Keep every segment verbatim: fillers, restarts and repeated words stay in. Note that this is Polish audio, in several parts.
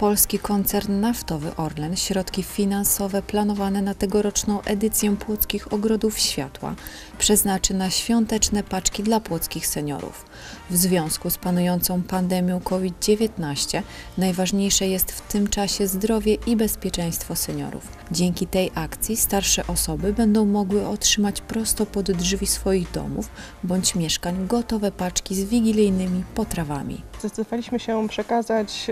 Polski koncern naftowy Orlen środki finansowe planowane na tegoroczną edycję Płockich Ogrodów Światła przeznaczy na świąteczne paczki dla płockich seniorów. W związku z panującą pandemią COVID dziewiętnaście najważniejsze jest w tym czasie zdrowie i bezpieczeństwo seniorów. Dzięki tej akcji starsze osoby będą mogły otrzymać prosto pod drzwi swoich domów bądź mieszkań gotowe paczki z wigilijnymi potrawami. Zdecydowaliśmy się przekazać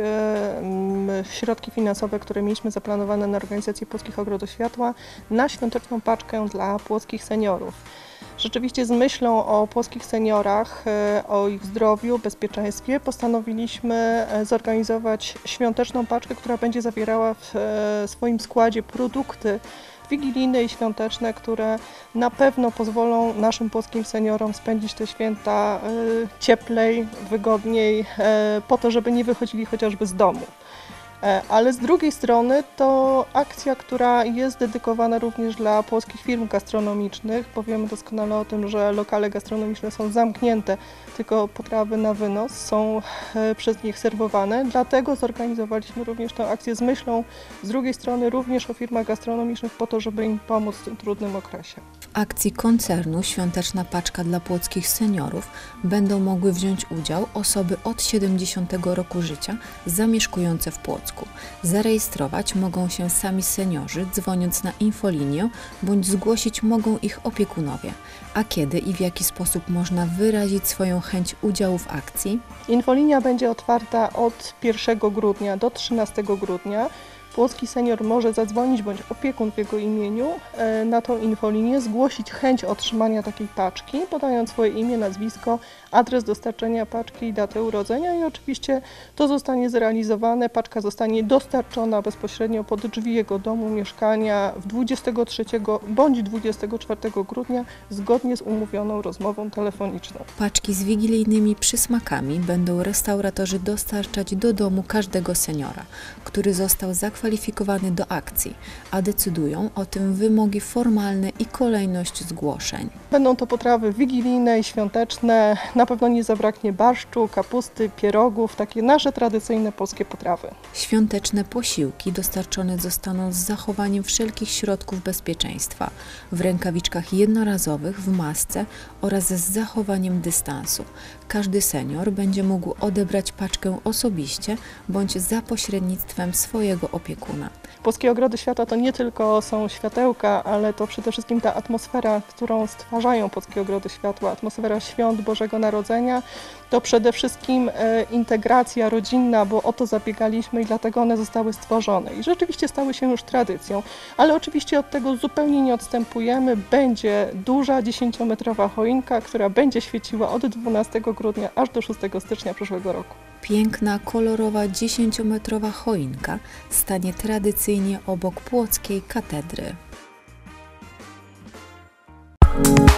e, środki finansowe, które mieliśmy zaplanowane na organizację Płockich Ogrodów Światła, na świąteczną paczkę dla płockich seniorów. Rzeczywiście z myślą o płockich seniorach, e, o ich zdrowiu, bezpieczeństwie postanowiliśmy zorganizować świąteczną paczkę, która będzie zawierała w e, swoim składzie produkty wigilijne i świąteczne, które na pewno pozwolą naszym płockim seniorom spędzić te święta y, cieplej, wygodniej, y, po to, żeby nie wychodzili chociażby z domu. Ale z drugiej strony to akcja, która jest dedykowana również dla płockich firm gastronomicznych, bo wiemy doskonale o tym, że lokale gastronomiczne są zamknięte, tylko potrawy na wynos są przez nich serwowane. Dlatego zorganizowaliśmy również tę akcję z myślą z drugiej strony również o firmach gastronomicznych po to, żeby im pomóc w tym trudnym okresie. W akcji koncernu Świąteczna Paczka dla płockich seniorów będą mogły wziąć udział osoby od siedemdziesiątego roku życia zamieszkujące w Płocku. Zarejestrować mogą się sami seniorzy, dzwoniąc na infolinię, bądź zgłosić mogą ich opiekunowie. A kiedy i w jaki sposób można wyrazić swoją chęć udziału w akcji? Infolinia będzie otwarta od pierwszego grudnia do trzynastego grudnia. Płocki senior może zadzwonić bądź opiekun w jego imieniu na tą infolinię, zgłosić chęć otrzymania takiej paczki, podając swoje imię, nazwisko, adres dostarczenia paczki i datę urodzenia i oczywiście to zostanie zrealizowane. Paczka zostanie dostarczona bezpośrednio pod drzwi jego domu, mieszkania w dwudziestego trzeciego bądź dwudziestego czwartego grudnia zgodnie z umówioną rozmową telefoniczną. Paczki z wigilijnymi przysmakami będą restauratorzy dostarczać do domu każdego seniora, który został zakwalifikowany do akcji, a decydują o tym wymogi formalne i kolejność zgłoszeń. Będą to potrawy wigilijne i świąteczne. Na pewno nie zabraknie barszczu, kapusty, pierogów, takie nasze tradycyjne polskie potrawy. Świąteczne posiłki dostarczone zostaną z zachowaniem wszelkich środków bezpieczeństwa, w rękawiczkach jednorazowych, w masce oraz z zachowaniem dystansu. Każdy senior będzie mógł odebrać paczkę osobiście bądź za pośrednictwem swojego opiekuna. Płockie Ogrody Światła to nie tylko są światełka, ale to przede wszystkim ta atmosfera, którą stwarzają Płockie Ogrody Światła, atmosfera świąt Bożego Narodzenia, to przede wszystkim e, integracja rodzinna, bo o to zabiegaliśmy i dlatego one zostały stworzone i rzeczywiście stały się już tradycją, ale oczywiście od tego zupełnie nie odstępujemy. Będzie duża dziesięciometrowa choinka, która będzie świeciła od dwunastego grudnia aż do szóstego stycznia przyszłego roku. Piękna, kolorowa, dziesięciometrowa choinka stanie tradycyjnie obok płockiej katedry.